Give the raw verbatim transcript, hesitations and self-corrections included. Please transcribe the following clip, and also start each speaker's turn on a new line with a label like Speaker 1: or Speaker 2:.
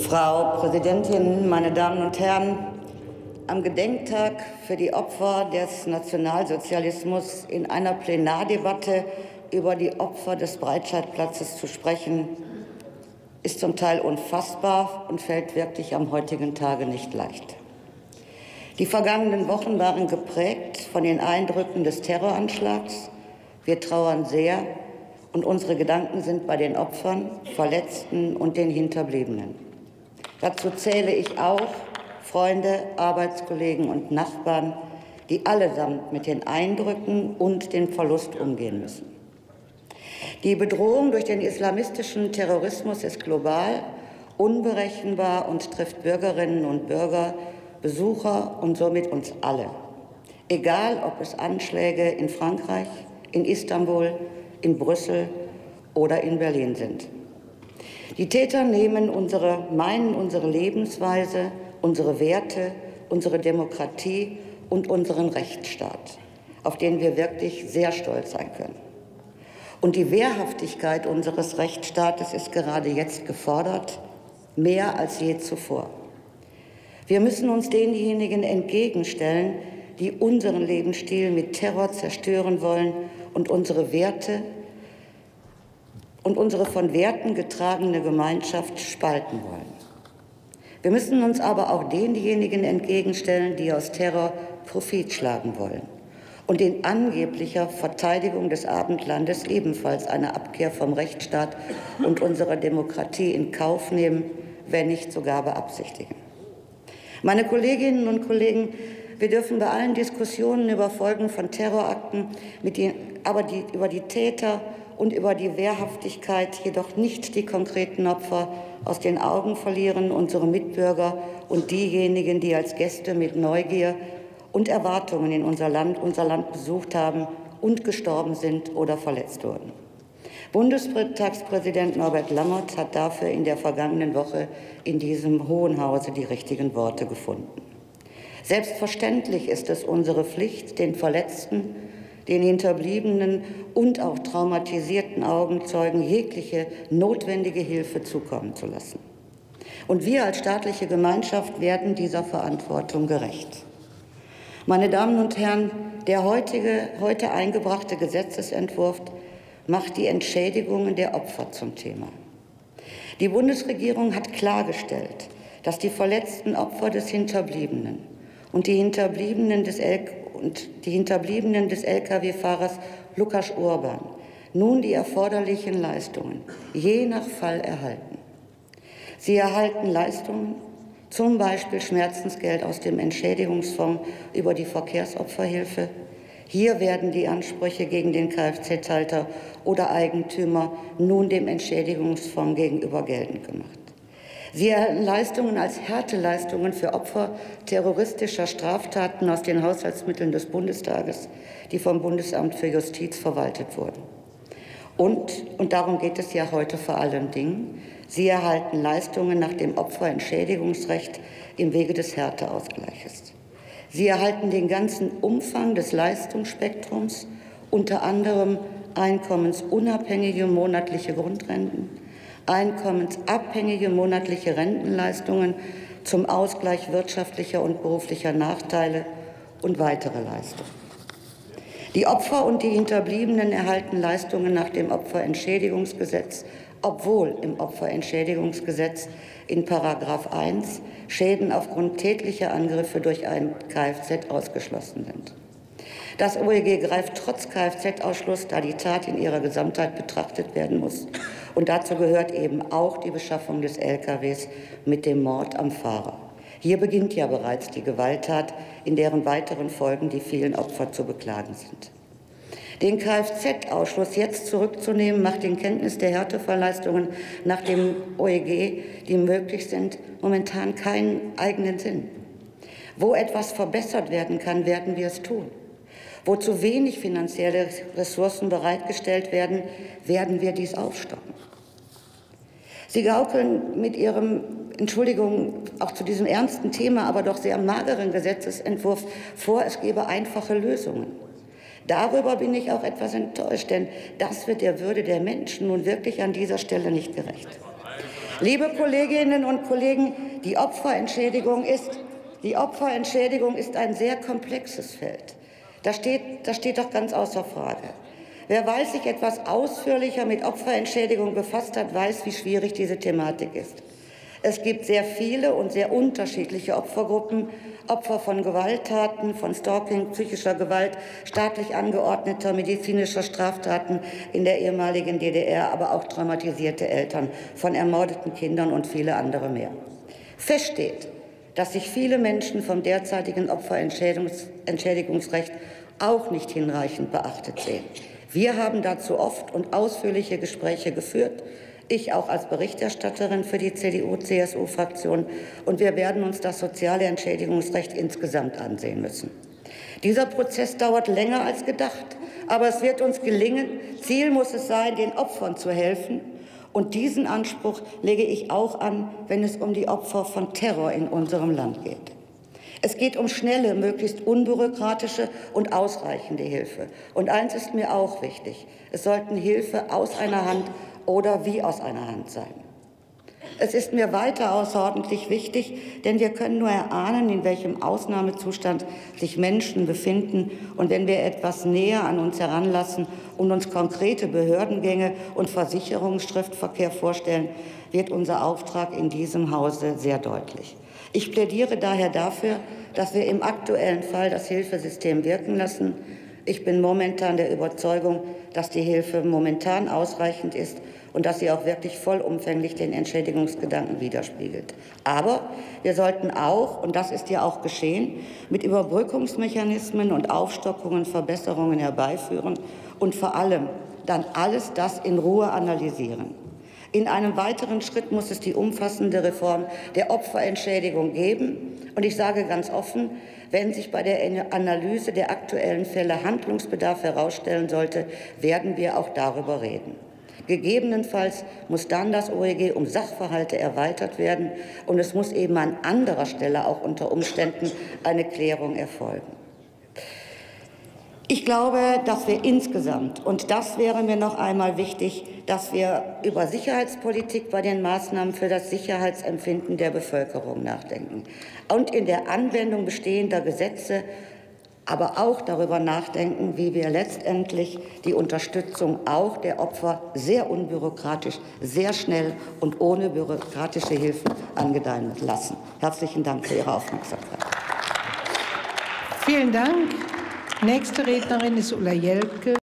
Speaker 1: Frau Präsidentin, meine Damen und Herren! Am Gedenktag für die Opfer des Nationalsozialismus in einer Plenardebatte über die Opfer des Breitscheidplatzes zu sprechen, ist zum Teil unfassbar und fällt wirklich am heutigen Tage nicht leicht. Die vergangenen Wochen waren geprägt von den Eindrücken des Terroranschlags. Wir trauern sehr und unsere Gedanken sind bei den Opfern, Verletzten und den Hinterbliebenen. Dazu zähle ich auch Freunde, Arbeitskollegen und Nachbarn, die allesamt mit den Eindrücken und dem Verlust umgehen müssen. Die Bedrohung durch den islamistischen Terrorismus ist global, unberechenbar und trifft Bürgerinnen und Bürger, Besucher und somit uns alle. Egal, ob es Anschläge in Frankreich, in Istanbul, in Brüssel oder in Berlin sind. Die Täter nehmen unsere, meinen unsere Lebensweise, unsere Werte, unsere Demokratie und unseren Rechtsstaat, auf den wir wirklich sehr stolz sein können. Und die Wehrhaftigkeit unseres Rechtsstaates ist gerade jetzt gefordert, mehr als je zuvor. Wir müssen uns denjenigen entgegenstellen, die unseren Lebensstil mit Terror zerstören wollen und unsere Werte und unsere von Werten getragene Gemeinschaft spalten wollen. Wir müssen uns aber auch denjenigen entgegenstellen, die aus Terror Profit schlagen wollen und in angeblicher Verteidigung des Abendlandes ebenfalls eine Abkehr vom Rechtsstaat und unserer Demokratie in Kauf nehmen, wenn nicht sogar beabsichtigen. Meine Kolleginnen und Kollegen, wir dürfen bei allen Diskussionen über Folgen von Terrorakten, mit den, aber die, über die Täter und über die Wehrhaftigkeit jedoch nicht die konkreten Opfer aus den Augen verlieren, unsere Mitbürger und diejenigen, die als Gäste mit Neugier und Erwartungen in unser Land, unser Land besucht haben und gestorben sind oder verletzt wurden. Bundestagspräsident Norbert Lammert hat dafür in der vergangenen Woche in diesem Hohen Hause die richtigen Worte gefunden. Selbstverständlich ist es unsere Pflicht, den Verletzten, den Hinterbliebenen und auch traumatisierten Augenzeugen jegliche notwendige Hilfe zukommen zu lassen. Und wir als staatliche Gemeinschaft werden dieser Verantwortung gerecht. Meine Damen und Herren, der heutige, heute eingebrachte Gesetzesentwurf macht die Entschädigungen der Opfer zum Thema. Die Bundesregierung hat klargestellt, dass die verletzten Opfer des Hinterbliebenen und die Hinterbliebenen des L und die Hinterbliebenen des L K W-Fahrers Lukas Urban nun die erforderlichen Leistungen je nach Fall erhalten. Sie erhalten Leistungen, zum Beispiel Schmerzensgeld aus dem Entschädigungsfonds über die Verkehrsopferhilfe. Hier werden die Ansprüche gegen den Kfz-Halter oder Eigentümer nun dem Entschädigungsfonds gegenüber geltend gemacht. Sie erhalten Leistungen als Härteleistungen für Opfer terroristischer Straftaten aus den Haushaltsmitteln des Bundestages, die vom Bundesamt für Justiz verwaltet wurden. Und, und darum geht es ja heute vor allen Dingen, sie erhalten Leistungen nach dem Opferentschädigungsrecht im Wege des Härteausgleiches. Sie erhalten den ganzen Umfang des Leistungsspektrums, unter anderem einkommensunabhängige monatliche Grundrenten, einkommensabhängige monatliche Rentenleistungen zum Ausgleich wirtschaftlicher und beruflicher Nachteile und weitere Leistungen. Die Opfer und die Hinterbliebenen erhalten Leistungen nach dem Opferentschädigungsgesetz, obwohl im Opferentschädigungsgesetz in Paragraph eins Schäden aufgrund tätlicher Angriffe durch ein Kfz ausgeschlossen sind. Das O E G greift trotz Kfz-Ausschluss, da die Tat in ihrer Gesamtheit betrachtet werden muss. Und dazu gehört eben auch die Beschaffung des L K Ws mit dem Mord am Fahrer. Hier beginnt ja bereits die Gewalttat, in deren weiteren Folgen die vielen Opfer zu beklagen sind. Den Kfz-Ausschluss jetzt zurückzunehmen, macht in Kenntnis der Härtefallleistungen nach dem O E G, die möglich sind, momentan keinen eigenen Sinn. Wo etwas verbessert werden kann, werden wir es tun. Wo zu wenig finanzielle Ressourcen bereitgestellt werden, werden wir dies aufstocken. Sie gaukeln mit Ihrem, Entschuldigung, auch zu diesem ernsten Thema, aber doch sehr mageren Gesetzesentwurf vor, es gebe einfache Lösungen. Darüber bin ich auch etwas enttäuscht, denn das wird der Würde der Menschen nun wirklich an dieser Stelle nicht gerecht. Liebe Kolleginnen und Kollegen, die Opferentschädigung ist, die Opferentschädigung ist ein sehr komplexes Feld. Das steht, das steht doch ganz außer Frage. Wer weiß, sich etwas ausführlicher mit Opferentschädigung befasst hat, weiß, wie schwierig diese Thematik ist. Es gibt sehr viele und sehr unterschiedliche Opfergruppen, Opfer von Gewalttaten, von Stalking, psychischer Gewalt, staatlich angeordneter medizinischer Straftaten in der ehemaligen D D R, aber auch traumatisierte Eltern von ermordeten Kindern und viele andere mehr. Fest steht, dass sich viele Menschen vom derzeitigen Opferentschädigungsrecht auch nicht hinreichend beachtet sehen. Wir haben dazu oft und ausführliche Gespräche geführt, ich auch als Berichterstatterin für die C D U-C S U-Fraktion, und wir werden uns das soziale Entschädigungsrecht insgesamt ansehen müssen. Dieser Prozess dauert länger als gedacht, aber es wird uns gelingen. Ziel muss es sein, den Opfern zu helfen, und diesen Anspruch lege ich auch an, wenn es um die Opfer von Terror in unserem Land geht. Es geht um schnelle, möglichst unbürokratische und ausreichende Hilfe. Und eins ist mir auch wichtig: Es sollten Hilfe aus einer Hand oder wie aus einer Hand sein. Es ist mir weiter außerordentlich wichtig, denn wir können nur erahnen, in welchem Ausnahmezustand sich Menschen befinden. Und wenn wir etwas näher an uns heranlassen und uns konkrete Behördengänge und Versicherungsschriftverkehr vorstellen, wird unser Auftrag in diesem Hause sehr deutlich. Ich plädiere daher dafür, dass wir im aktuellen Fall das Hilfesystem wirken lassen. Ich bin momentan der Überzeugung, dass die Hilfe momentan ausreichend ist und dass sie auch wirklich vollumfänglich den Entschädigungsgedanken widerspiegelt. Aber wir sollten auch, und das ist ja auch geschehen, mit Überbrückungsmechanismen und Aufstockungen Verbesserungen herbeiführen und vor allem dann alles das in Ruhe analysieren. In einem weiteren Schritt muss es die umfassende Reform der Opferentschädigung geben. Und ich sage ganz offen, wenn sich bei der Analyse der aktuellen Fälle Handlungsbedarf herausstellen sollte, werden wir auch darüber reden. Gegebenenfalls muss dann das O E G um Sachverhalte erweitert werden, und es muss eben an anderer Stelle auch unter Umständen eine Klärung erfolgen. Ich glaube, dass wir insgesamt, und das wäre mir noch einmal wichtig, dass wir über Sicherheitspolitik bei den Maßnahmen für das Sicherheitsempfinden der Bevölkerung nachdenken und in der Anwendung bestehender Gesetze aber auch darüber nachdenken, wie wir letztendlich die Unterstützung auch der Opfer sehr unbürokratisch, sehr schnell und ohne bürokratische Hilfen angedeihen lassen. Herzlichen Dank für Ihre Aufmerksamkeit.
Speaker 2: Vielen Dank. Nächste Rednerin ist Ulla Jelpke.